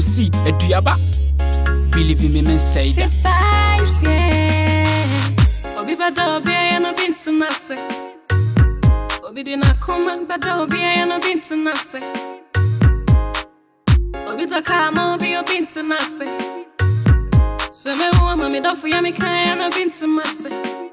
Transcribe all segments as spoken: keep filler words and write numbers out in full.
seed, a diaba. Believe in me, men say that. Vibes, yeah. Obi bada obi I no been to nase. Obi di na kuma bada obi I no been to nase. Obi taka ma obi obi to nase. So me wo ma me da fu ya me kan no been to nase.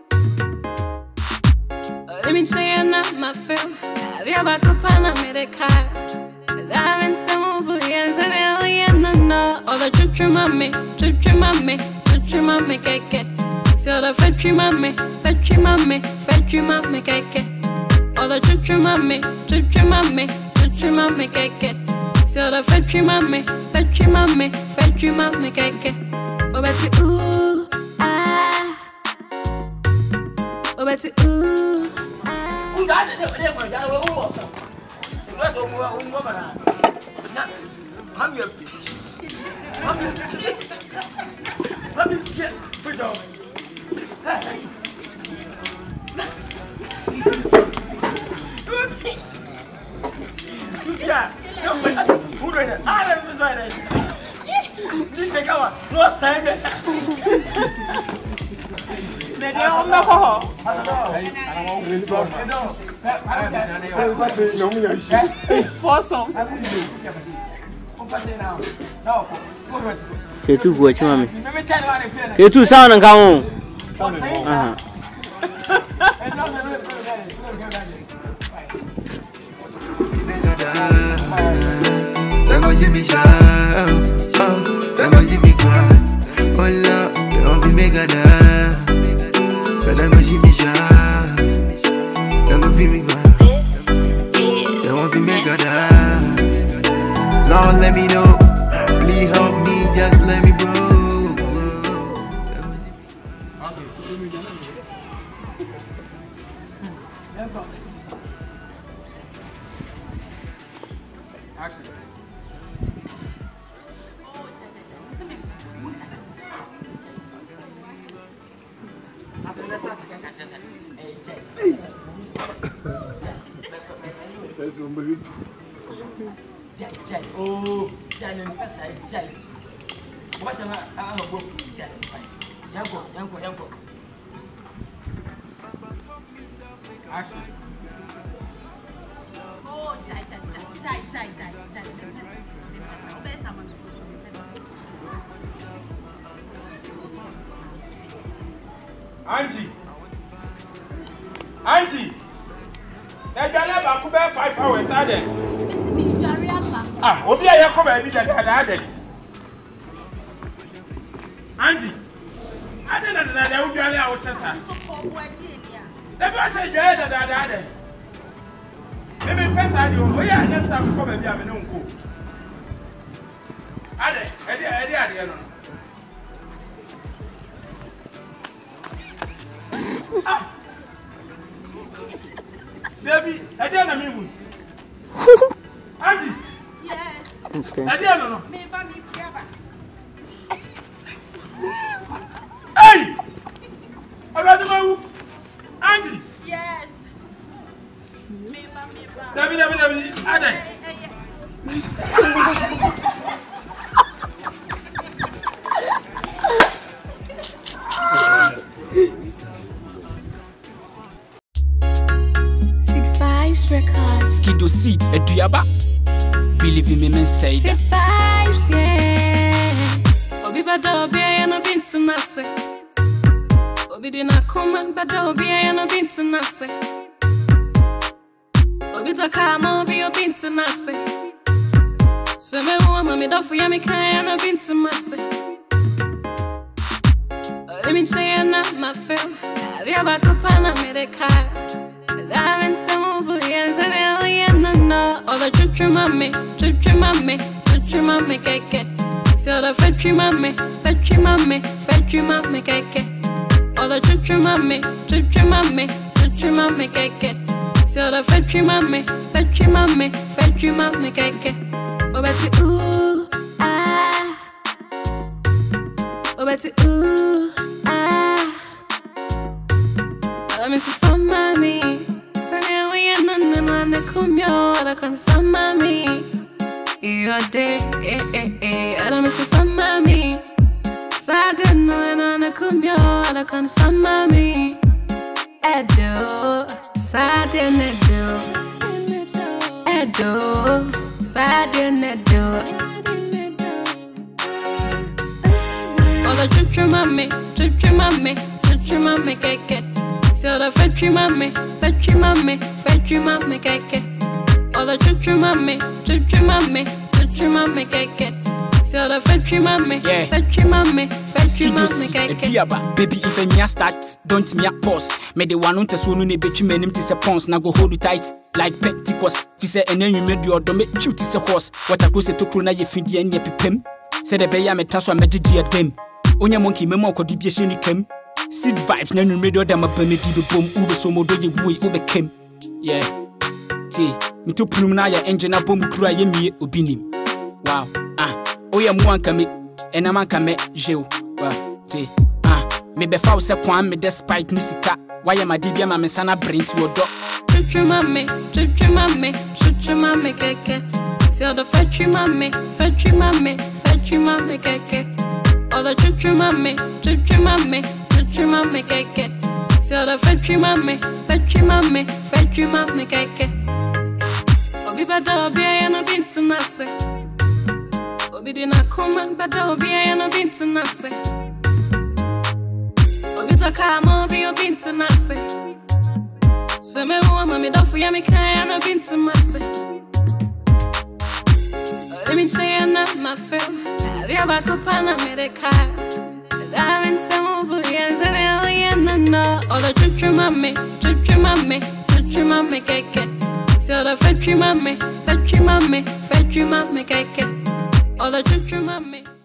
Let me say na ma feel. Ya ba ko pa na me de ka. I've been some boys and alien no. All the trip trip mommy, trip trip mommy, trip trip mommy cake. Tell the fetchy mommy, fetchy mommy, fetchy mommy cake. All the trip trip mommy, trip trip mommy, trip trip mommy cake. Tell the fetchy mommy, fetchy mommy, fetchy mommy cake. Oh Betty ooh ah, oh Betty ooh ah. Who got it? They were that way also. Let's go more on woman. I'm your I'm your I'm your kid. Put on. Yeah, who doing it? I am just right. Didn't take out no sign. They don't know. Que tu boa, chama-me. Que tu sound and come on. Don't go see me shout, oh, don't go see me cry. Oh Lord, don't be mega da. Don't go see me shout, don't go feel me cry. Don't want to make a da. Lord, let me know. Please help me, just let me go. Jack, Jack, oh, Jack, and pass I Jack. What's a man? I'm a book, Jack. Yanko, Yanko, Yanko. Action. Oh, Jack, Jack, Jack, Jack, Jack, Jack. Angie, Angie, they're gonna back about five hours, are they? Ah, Obi, I come and be that other. Angie, I don't know that I will be out of time. Let me say, you're the other. Maybe pass I do. We are just have to come and be a minimum. Ade, Eddie, Eddie, Eddie. Ah, baby, I don't know me. Angie. Yes. I don't know. Me, but me, hey! About the Angie. yes. Me, but me, but. David, David, David, Ade. Skido seed, a diaba. Believe in me, men say that. Vibes, yeah. Obi bada obi I no been to nase. Obi di na kuma bada obi I no been to nase. Obi taka ma obi obi to nase. So me wo ma me da fu ya me kan no been to nase. Let me say na ma feel. Ya ba ko pa na me de ka. I've been some boys and alien no. All the trip trip mommy, trip trip mommy, trip trip mommy cake. Tell the fetchy mommy, fetchy mommy, fetchy mommy cake. All the trip trip mommy, trip trip mommy, trip trip mommy cake. Tell the fetchy mommy, fetchy mommy, fetchy mommy cake. Oh Betty ooh ah, oh Betty ooh ah. Let me see for mommy. So now we ain't none of the come yo, the consum mommy. your day, eh, eh, eh. I don't miss it from mommy. Sada no and I come yo, I can't some mommy. Edo, Sada nedo, Edo, Sada nedo. Oh, the chuchu mommy, chuchu mommy, chuchu mommy, keke. So the fetchy mommy, fetchy mommy, fetchy mommy, keke. Oh, the chuchu mommy, chuchu mommy, chuchu mommy, keke. So the fetchy mommy, yeah. fetchy mommy, fetchy mommy, keke. Baby, if a new start, don't me a pause. Me the one on the soon in a bitch, me name is a pons, now go hold it tight. Like Pentecost, if you say, and then you made your domestic shoot is a horse. What I go say to Krona, you feed the end, you pim. Said a bay, I'm a task of magic at them. Only a monkey, memo could be a shiny came. Seed vibes, no radio them up and me the boom, Uber so more doji we over came. Yeah. See, me to Plumina engine up boom cry me ubinim. Wow, ah, oh, yeah, one come and a man come at jail. Well, see, ah, maybe foul se quan me despite musica. Why am I dibia my son bring to a dog? Chuchu mommy, chuchu mommy, chuchu mommy, keke. Tell the fetchy mommy, fetchy mommy, fetchy mommy, keke. Oh, the chuchu mommy, chuchu mommy, chuchu mommy, keke. Tell the fetchy mommy, fetchy mommy, fetchy mommy, keke. Obi bada obi ayana bintu nase. Obi di na kuma bada obi ayana bintu nase. Obi toka mo obi obi bintu nase. So me wa mami da fu ya mi kaya na bintu nase. Let me say I'm not my feel. Ya ba kupana me de kaya. I'm in some bullets and I don't know. Oh, the chuchu mommy, chuchu mommy, chuchu mommy, keke. Tell the fetchy mommy, fetchy mommy, fetchy mommy, keke. Oh, the chuchu mommy.